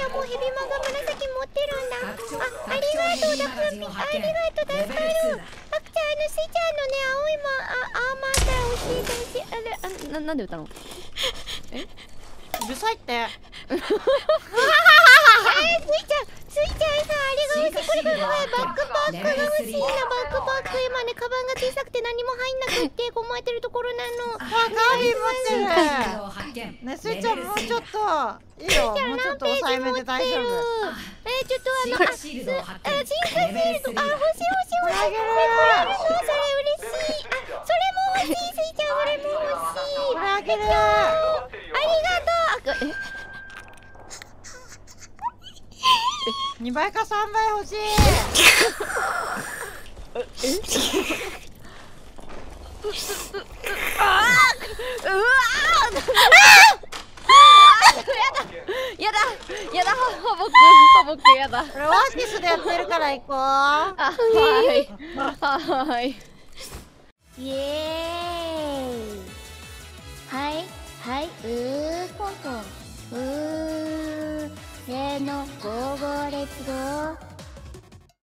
ちゃんもヘビマガ紫持ってるんだ。ありがとうだ、フーピー。ありがとう、助かる。あくちゃん、スイちゃんのね、青いアーマーから教えてほしい。なんで歌うの？え？ うるさいって。 スイちゃんさ、あれが欲しい。これバックパックが欲しいな。バックパック今ね、カバンが小さくて何も入んなくって困ってるところなの。 ガービー持ってる。ね、スイちゃんもうちょっといいよ。もうちょっと抑えめで大丈夫。 ちょっとシンクシールド。欲しい。これあげる。それ嬉しい。それも欲しい。スイちゃん、それも欲しい。 これあげる。 ありがとう。 2倍か3倍欲しい。 やだ、ハボクやだ。 これオアシスでやってるから行こう。 はい。イエーイ。はい、コントン。せーの、ゴーゴーレッツゴー。